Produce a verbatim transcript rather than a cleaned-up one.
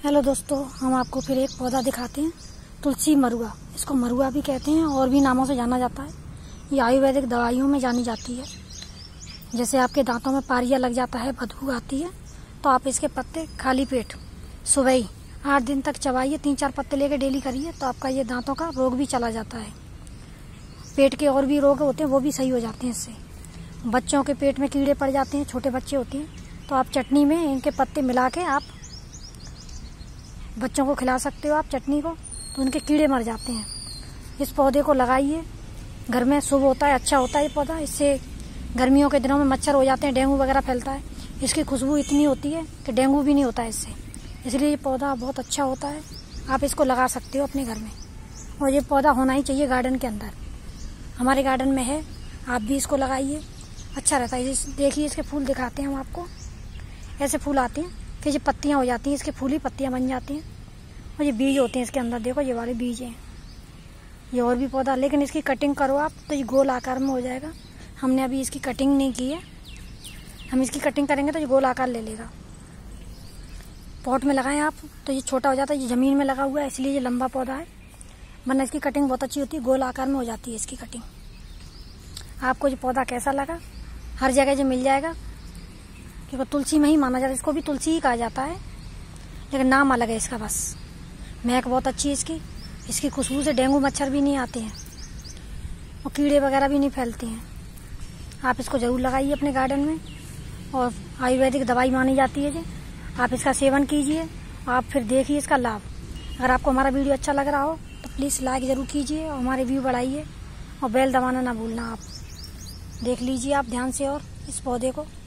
Hello दोस्तों, हम आपको फिर एक पौधा दिखाते हैं, तुलसी मरुआ। इसको मरुआ भी कहते हैं और भी नामों से जाना जाता है। ये आयुर्वेदिक दवाइयों में जानी जाती है। जैसे आपके दांतों में पारिया लग जाता है, बदबू आती है, तो आप इसके पत्ते खाली पेट सुबह ही आठ दिन तक चबाइए, तीन चार पत्ते लेके डेली करिए, तो आपका ये दांतों का रोग भी चला जाता है। पेट के और भी रोग होते हैं वो भी सही हो जाते हैं इससे। बच्चों के पेट में कीड़े पड़ जाते हैं, छोटे बच्चे होते हैं, तो आप चटनी में इनके पत्ते मिला के आप बच्चों को खिला सकते हो आप चटनी को, तो उनके कीड़े मर जाते हैं। इस पौधे को लगाइए, घर में शुभ होता है, अच्छा होता है ये पौधा। इससे गर्मियों के दिनों में मच्छर हो जाते हैं, डेंगू वगैरह फैलता है। इसकी खुशबू इतनी होती है कि डेंगू भी नहीं होता है इससे, इसलिए ये पौधा बहुत अच्छा होता है। आप इसको लगा सकते हो अपने घर में, और ये पौधा होना ही चाहिए गार्डन के अंदर। हमारे गार्डन में है, आप भी इसको लगाइए, अच्छा रहता है। देखिए इसके फूल दिखाते हैं हम आपको, ऐसे फूल आते हैं कि ये पत्तियां हो जाती हैं, इसके फूल ही पत्तियां बन जाती हैं, और ये बीज होते हैं इसके अंदर। देखो ये वाले बीज हैं। ये और भी पौधा, लेकिन इसकी कटिंग करो आप तो ये गोल आकार में हो जाएगा। हमने अभी इसकी कटिंग नहीं की है, हम इसकी कटिंग करेंगे तो ये गोल आकार ले लेगा। पॉट में लगाएं आप तो ये छोटा हो जाता है, ये ज़मीन में लगा हुआ है इसलिए ये लंबा पौधा है, वरना इसकी कटिंग बहुत अच्छी होती है, गोल आकार में हो जाती है इसकी कटिंग। आपको ये पौधा कैसा लगा? हर जगह जो मिल जाएगा, क्योंकि तुलसी में ही माना जाता है, इसको भी तुलसी ही कहा जाता है, लेकिन नाम अलग है इसका। बस महक बहुत अच्छी है इसकी। इसकी खुशबू से डेंगू मच्छर भी नहीं आते हैं और कीड़े वगैरह भी नहीं फैलते हैं। आप इसको ज़रूर लगाइए अपने गार्डन में, और आयुर्वेदिक दवाई मानी जाती है जी। आप इसका सेवन कीजिए, आप फिर देखिए इसका लाभ। अगर आपको हमारा वीडियो अच्छा लग रहा हो तो प्लीज़ लाइक ज़रूर कीजिए और हमारे व्यू बढ़ाइए, और बेल दबाना ना भूलना। आप देख लीजिए आप ध्यान से और इस पौधे को।